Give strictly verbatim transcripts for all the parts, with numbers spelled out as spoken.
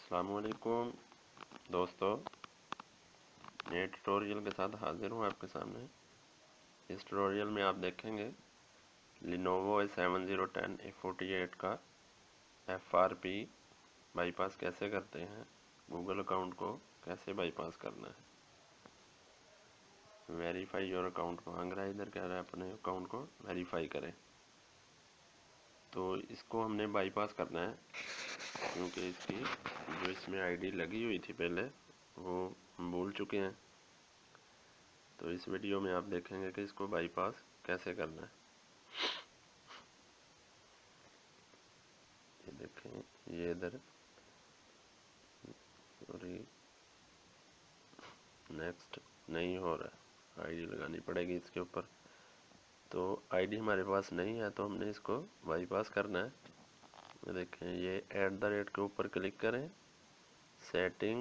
अस्सलामुअलैकुम दोस्तों, नए ट्यूटोरियल के साथ हाजिर हूँ आपके सामने। इस ट्यूटोरियल में आप देखेंगे Lenovo A seven zero ten A forty eight का एफ आर पी बाईपास कैसे करते हैं, गूगल अकाउंट को कैसे बाईपास करना है। वेरीफाई योर अकाउंट मांग रहा है, इधर कह रहा है अपने अकाउंट को वेरीफाई करें। तो इसको हमने बाईपास करना है क्योंकि इसकी जो इसमें आईडी लगी हुई थी पहले वो हम भूल चुके हैं। तो इस वीडियो में आप देखेंगे कि इसको बाईपास कैसे करना है। ये देखें, ये इधर सॉरी नेक्स्ट नहीं हो रहा है, आईडी लगानी पड़ेगी इसके ऊपर। तो आईडी हमारे पास नहीं है तो हमने इसको बाईपास करना है। ये देखें, ये ऐट द रेट के ऊपर क्लिक करें, सेटिंग,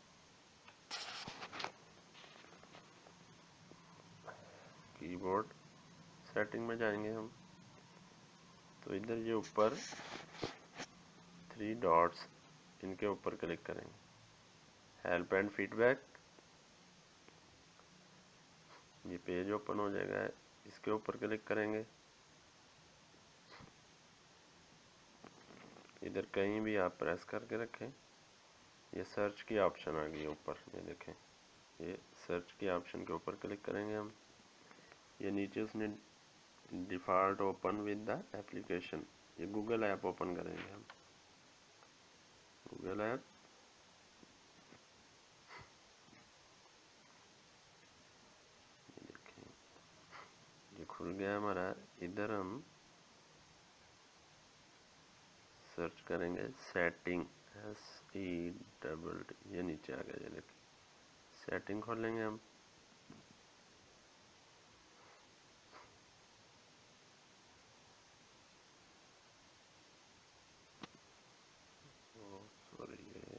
कीबोर्ड सेटिंग में जाएंगे हम। तो इधर ये ऊपर थ्री डॉट्स, इनके ऊपर क्लिक करेंगे, हेल्प एंड फीडबैक, ये पेज ओपन हो जाएगा। इसके ऊपर क्लिक करेंगे, इधर कहीं भी आप प्रेस करके रखें। ये सर्च की ऑप्शन आ गई ऊपर, ये देखें, ये सर्च की ऑप्शन के ऊपर क्लिक करेंगे हम। ये नीचे उसने default open with the application, ये गूगल ऐप ओपन करेंगे हम। गूगल ऐप, ये देखें, ये खुल गया हमारा। इधर हम सर्च करेंगे setting, S E double T, ये नीचे आ गया। ये देखिए, सेटिंग खोलेंगे हम। सॉरी, ये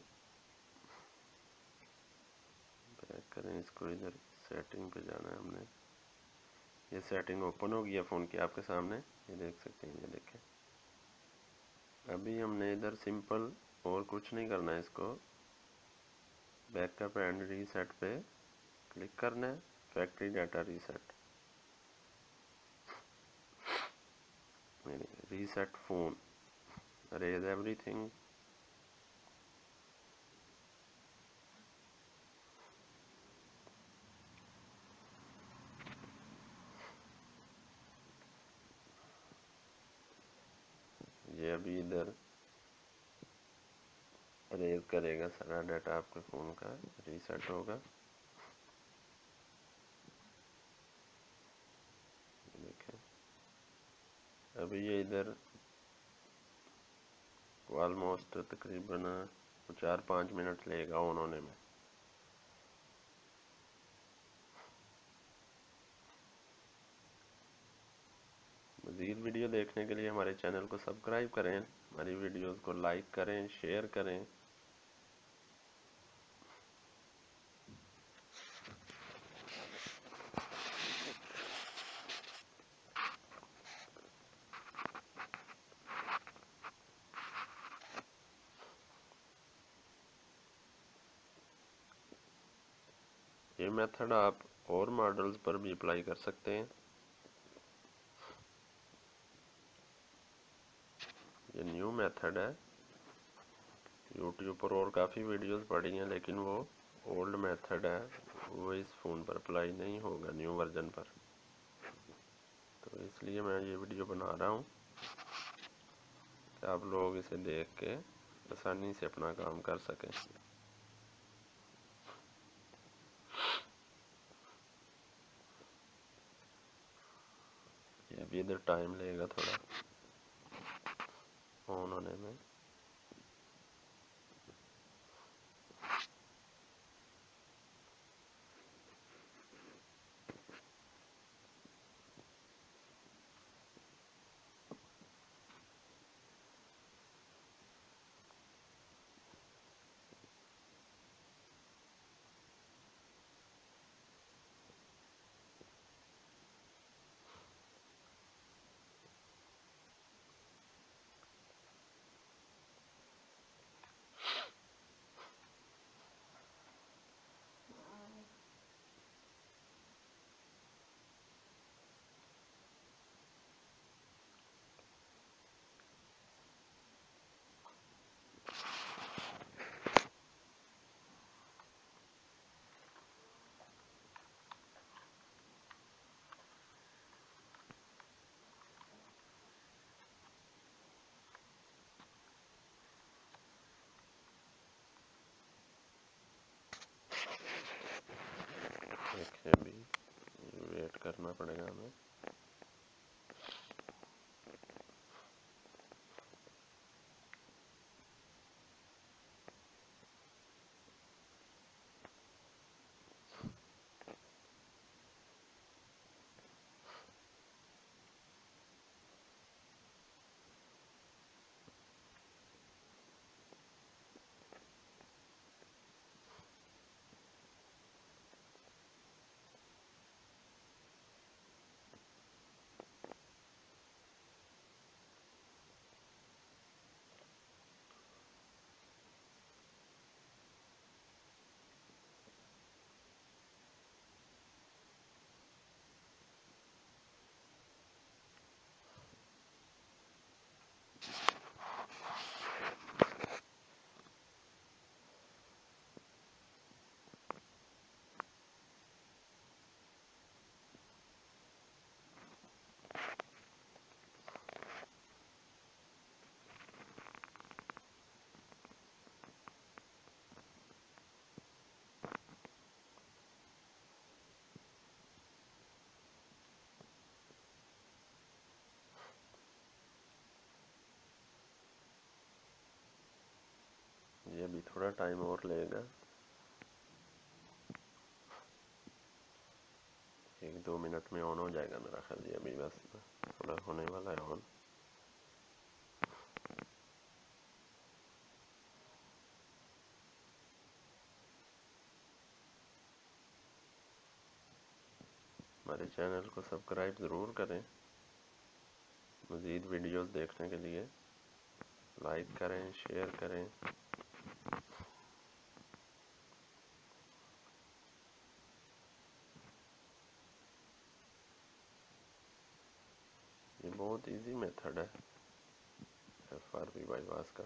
बैक करें इसको, इधर सेटिंग पे जाना है हमने। ये सेटिंग ओपन हो गया फ़ोन की आपके सामने, ये देख सकते हैं। ये देखें, अभी हमने इधर सिंपल और कुछ नहीं करना है, इसको बैकअप एंड रीसेट पे क्लिक करना है, factory data reset, reset phone, erase everything. ये अभी इधर अरेज करेगा, सारा डाटा आपके फ़ोन का रीसेट होगा। देखें, अभी ये इधर ऑलमोस्ट तकरीबन चार पाँच मिनट लेगा ऑन होने में। मज़ीद वीडियो देखने के लिए हमारे चैनल को सब्सक्राइब करें, हमारी वीडियोस को लाइक करें, शेयर करें। ये मेथड आप और मॉडल्स पर भी अप्लाई कर सकते हैं। ये न्यू मेथड है, यूट्यूब पर और काफ़ी वीडियोस पड़ी हैं, लेकिन वो ओल्ड मेथड है, वो इस फ़ोन पर अप्लाई नहीं होगा न्यू वर्जन पर। तो इसलिए मैं ये वीडियो बना रहा हूँ कि आप लोग इसे देख के आसानी से अपना काम कर सकें। ये अभी इधर टाइम लगेगा थोड़ा ऑन होने में। देखिए अभी वेट करना पड़ेगा हमें। ये अभी थोड़ा टाइम और लेगा, एक दो मिनट में ऑन हो जाएगा मेरा ख्याल। ये अभी बस थोड़ा होने वाला है ऑन। हमारे चैनल को सब्सक्राइब ज़रूर करें। मज़ीद वीडियोस देखने के लिए लाइक करें, शेयर करें। ये बहुत इजी मेथड है एफ आर पी बाईपास का।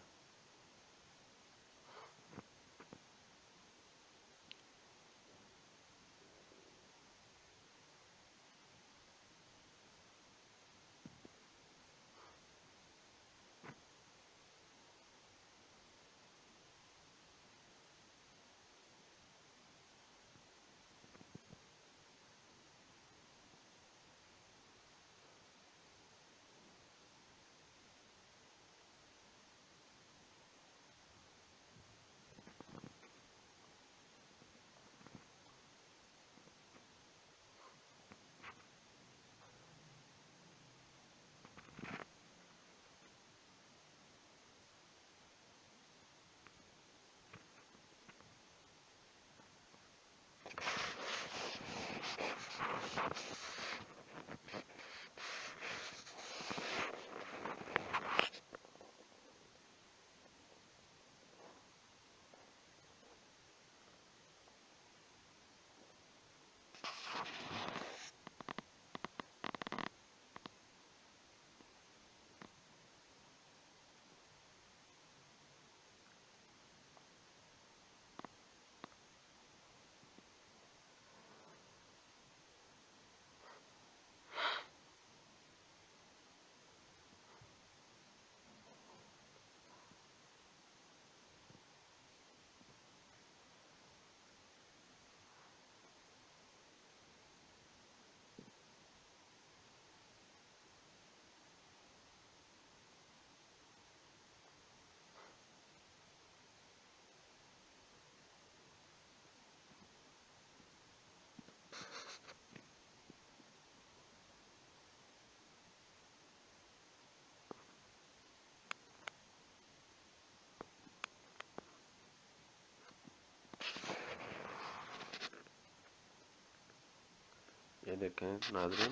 ये देखें नाज़रीन,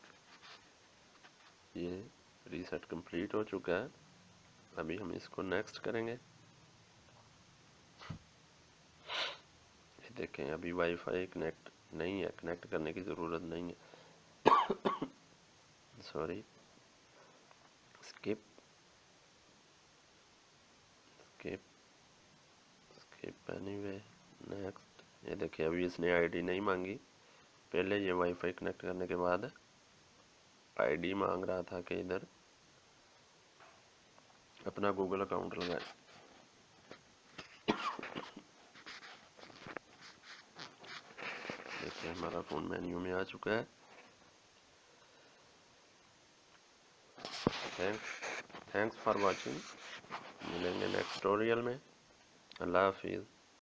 ये रीसेट कंप्लीट हो चुका है। अभी हम इसको नेक्स्ट करेंगे। ये देखें अभी वाईफाई कनेक्ट नहीं है, कनेक्ट करने की ज़रूरत नहीं है। Sorry, skip skip skip anyway next. ये देखिए अभी इसने आईडी नहीं मांगी। पहले ये वाईफाई कनेक्ट करने के बाद आईडी मांग रहा था कि इधर अपना गूगल अकाउंट लगाए। ये हमारा फ़ोन मेन्यू में आ चुका है। Thanks thanks for watching. मिलेंगे नेक्स्ट ट्यूटोरियल में। अल्लाह हाफिज़।